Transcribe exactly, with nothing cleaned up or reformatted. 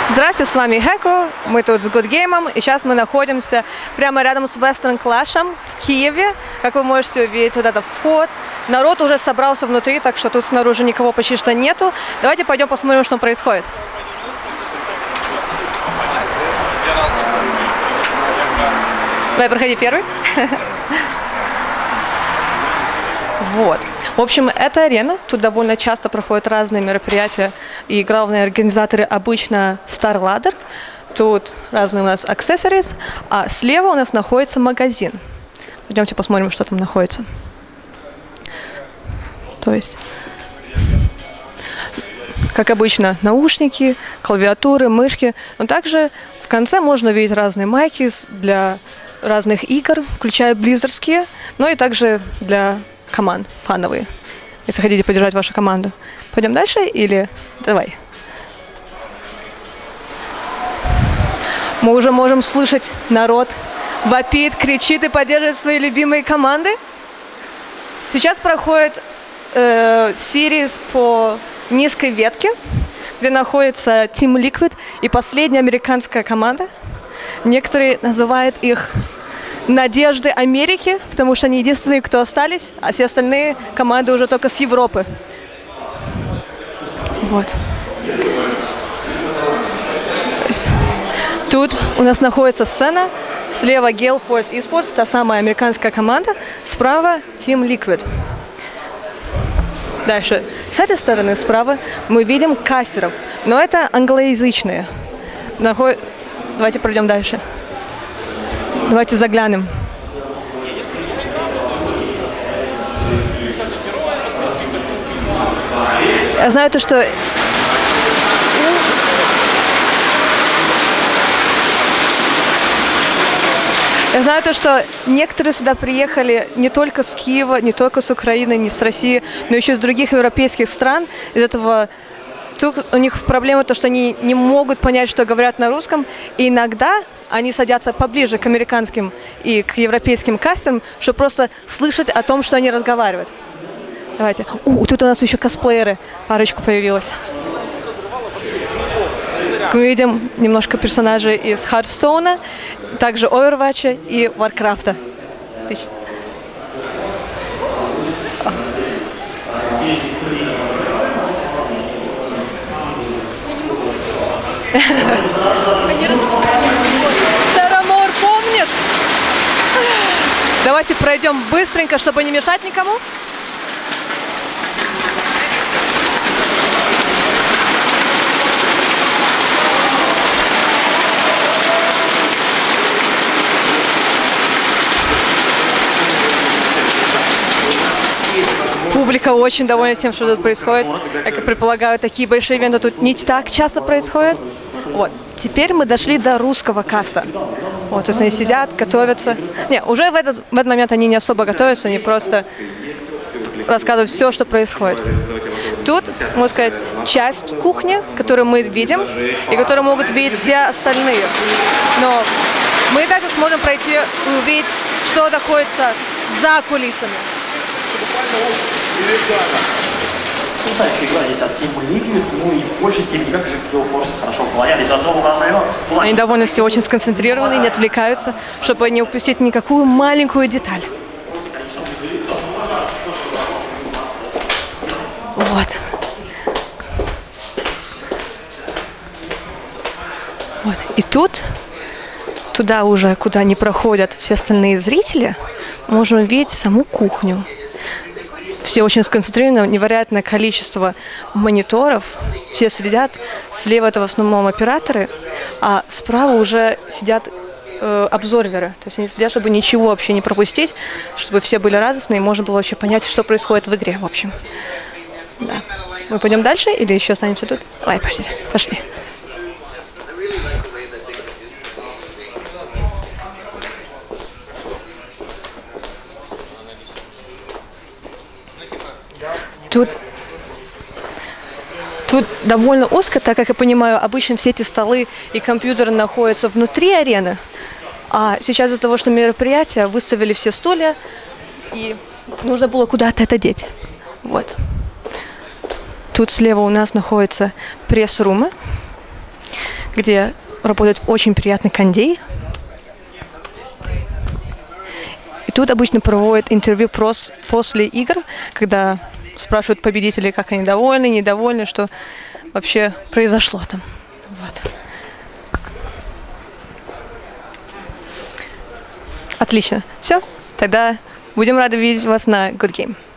Здравствуйте, с вами Геко, мы тут с Good Game, и сейчас мы находимся прямо рядом с Western Clash в Киеве. Как вы можете увидеть, вот это вход. Народ уже собрался внутри, так что тут снаружи никого почти что нету. Давайте пойдем посмотрим, что происходит. Давай, проходи первый. Вот. В общем, это арена, тут довольно часто проходят разные мероприятия, и главные организаторы обычно Star Ladder. Тут разные у нас accessories, а слева у нас находится магазин. Пойдемте посмотрим, что там находится. То есть, как обычно, наушники, клавиатуры, мышки, но также в конце можно увидеть разные майки для разных игр, включая близзардские, но и также для команд фановые, если хотите поддержать вашу команду. Пойдем дальше или давай? Мы уже можем слышать народ вопит, кричит и поддерживает свои любимые команды. Сейчас проходит э, сириз по низкой ветке, где находится Team Liquid и последняя американская команда. Некоторые называют их надежды Америки, потому что они единственные, кто остались, а все остальные команды уже только с Европы. Вот. То есть, тут у нас находится сцена. Слева Gale Force Esports, та самая американская команда. Справа Team Liquid. Дальше. С этой стороны справа мы видим кастеров, но это англоязычные. Наход... Давайте пройдем дальше. Давайте заглянем. Я знаю то, что... Я знаю то, что некоторые сюда приехали не только с Киева, не только с Украины, не с России, но еще из других европейских стран. Из этого тут у них проблема то, что они не могут понять, что говорят на русском, и иногда они садятся поближе к американским и к европейским кастерам, чтобы просто слышать о том, что они разговаривают. Давайте. У, тут у нас еще косплееры. Парочку появилось. Мы видим немножко персонажей из Hearthstone, также Overwatch и Warcraft. Тарамор помнит? Давайте пройдем быстренько, чтобы не мешать никому. Публика очень довольна тем, что тут происходит. Как я предполагаю, такие большие ивенты тут не так часто происходят. Вот. Теперь мы дошли до русского каста. Вот, то есть они сидят, готовятся. Не, уже в этот, в этот момент они не особо готовятся, они просто рассказывают все, что происходит. Тут, можно сказать, часть кухни, которую мы видим, и которую могут видеть все остальные. Но мы также сможем пройти и увидеть, что находится за кулисами. Потрясающая игра здесь от Team Liquid, ну и в большей степени, как же Gale Force хорошо выполняли. Они довольно все очень сконцентрированы, не отвлекаются, чтобы не упустить никакую маленькую деталь. Вот. Вот. И тут, туда уже, куда не проходят все остальные зрители, можем увидеть саму кухню. Все очень сконцентрированы, невероятное количество мониторов. Все следят. Слева это в основном операторы, а справа уже сидят э, обзорверы. То есть они следят, чтобы ничего вообще не пропустить, чтобы все были радостны и можно было вообще понять, что происходит в игре, в общем. Да. Мы пойдем дальше или еще останемся тут? Давай, пошли. Пошли. Тут, тут довольно узко, так как я понимаю, обычно все эти столы и компьютеры находятся внутри арены, а сейчас из-за того, что мероприятие, выставили все стулья, и нужно было куда-то это деть. Вот. Тут слева у нас находятся пресс-румы, где работает очень приятный кондей. И тут обычно проводят интервью прос- после игр, когда спрашивают победителей, как они довольны, недовольны, что вообще произошло там. Вот. Отлично. Все, тогда будем рады видеть вас на Good Game.